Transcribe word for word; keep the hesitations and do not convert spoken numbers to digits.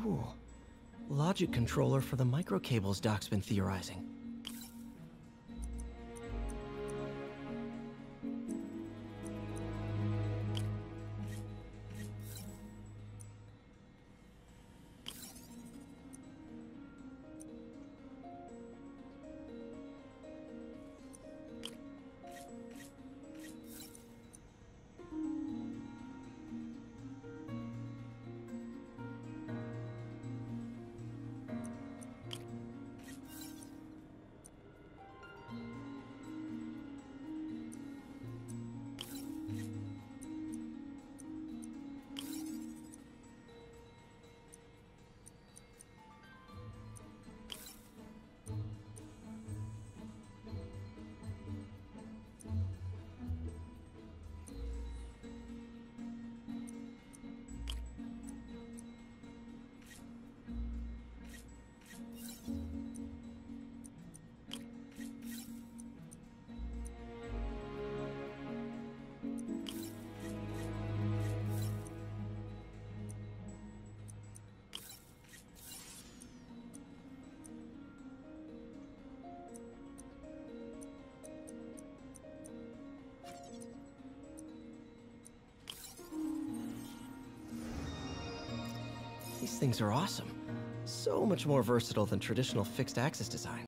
Cool. Logic controller for the microcables Doc's been theorizing. These things are awesome. So much more versatile than traditional fixed-axis design.